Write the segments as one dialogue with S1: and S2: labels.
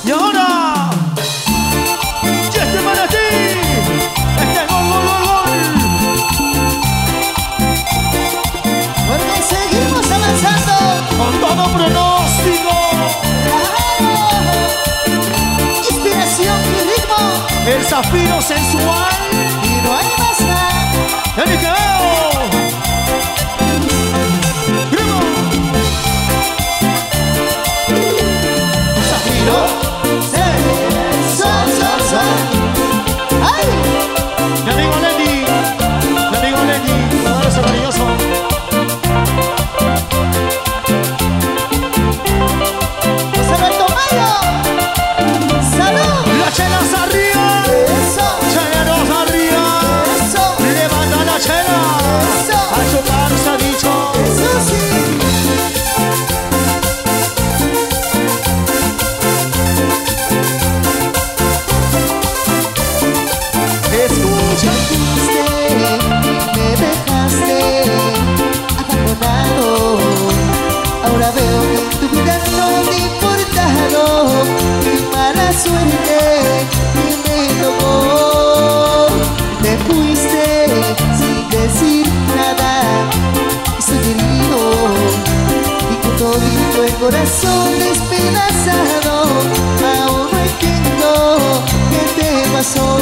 S1: Y ahora, y este para ti, este gol, gol, gol, gol.
S2: Porque seguimos avanzando
S1: Con todo pronóstico.
S2: Inspiración y ritmo.
S1: El zafiro sensual.
S2: Y no hay más nada.
S1: ¡El Miqueo! ¡Primo! ¡Zafiro!
S2: ¡Ay!
S1: Mi amigo Lenny, un abrazo cariñoso.
S2: José Alberto Mayo. ¡Salud!
S1: ¡La chelas arriba!
S2: ¡Eso!
S1: ¡Chelos arriba!
S2: ¡Eso!
S1: ¡Levanta la chela!
S2: ¡Eso!
S1: ¡A chupar se ha dicho!
S2: ¡Eso sí!
S1: Escucha.
S2: Me dejaste abandonado. Ahora veo que en tu vida no te he importado. Mi mala suerte me tocó. Te fuiste sin decir nada. Estoy herido y con todito el corazón despedazado. Aún no entiendo qué te pasó.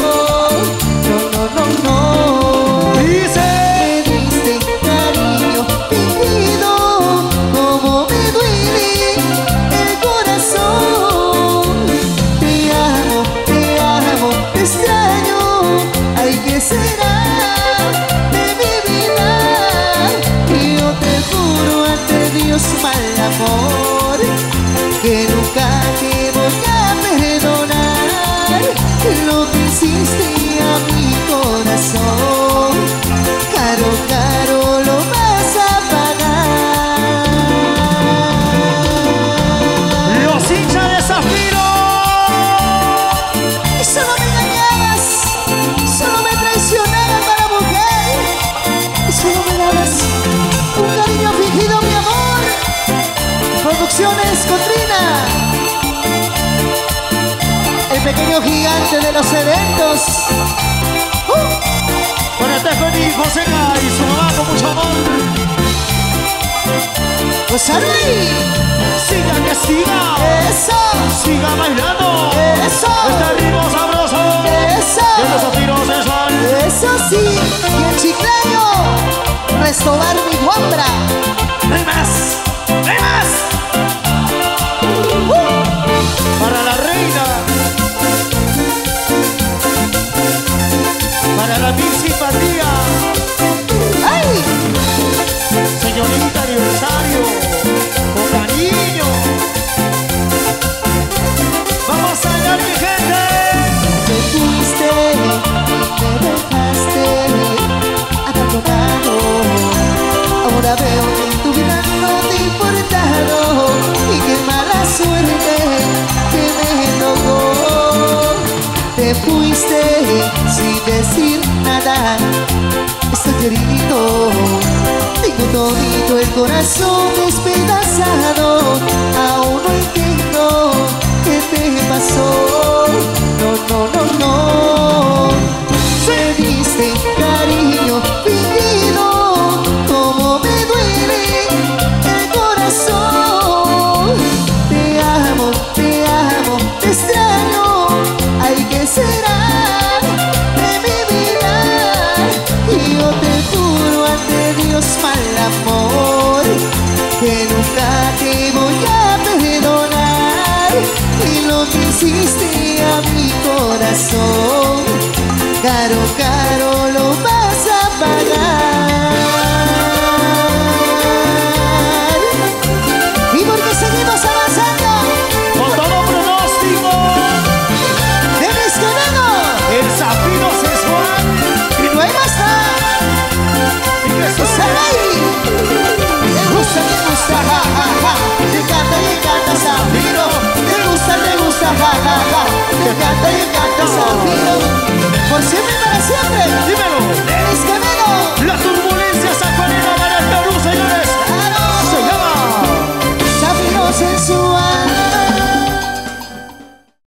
S2: No.
S1: Dice.
S2: Me diste cariño fingido, como me duele el corazón. Te amo, te extraño. Ay, ¿qué será de mi vida? Y yo te juro ante Dios, mal amor, que nunca te voy a perdonar lo que hiciste a mi corazón. Caro, caro, lo vas a pagar.
S1: Los hinchas de Zafiro.
S2: Y solo me engañabas, solo me traicionabas para mujer. Y solo me dabas un cariño fingido, mi amor. Producciones Cotrina, el pequeño gigante de los eventos.
S1: Para Stephanie Fonseca y su mamá con mucho amor.
S2: Pues ahí,
S1: Siga que siga.
S2: eso,
S1: Siga bailando.
S2: eso,
S1: Este ritmo sabroso.
S2: eso.
S1: Y el Zafiro sensual.
S2: Eso sí, y el chiclayo, Restobar mi guambra.
S1: ¡No hay más! ¡No hay más! Para la reina. Para la mil simpatía.
S2: ¡Ay!
S1: Señorita aniversario. Con cariño. Vamos a bailar, mi gente.
S2: Te fuiste, me dejaste abandonado. Ahora veo que en tu vida no te he importado. Y qué mala suerte que me tocó. Te fuiste sin decir nada. Estoy herido, tengo todito el corazón despedazado. Aún no entiendo qué te pasó. No. Me diste cariño fingido, como me duele el corazón. Te amo, te extraño. Ay, ¿qué será de mi vida? Y yo te juro ante Dios, mal amor, que nunca te voy a perdonar. Y lo que hiciste a mi corazón, caro, caro, lo vas a pagar. Y porque seguimos avanzando,
S1: Con todo pronóstico.
S2: Denis Quevedo,
S1: El Zafiro sensual.
S2: y no hay más nada.
S1: Y que
S2: Pues ahí, te gusta, ja, ja, ja. Te encanta, Zafiro. Te gusta, ja, ja, ja. Te encanta, Zafiro. Por siempre y para siempre.
S1: Dímelo.
S2: Denis Quevedo.
S1: La turbulencia sacuarina para el Perú, señores.
S2: Claro.
S1: Se llama
S2: Zafiro sensual.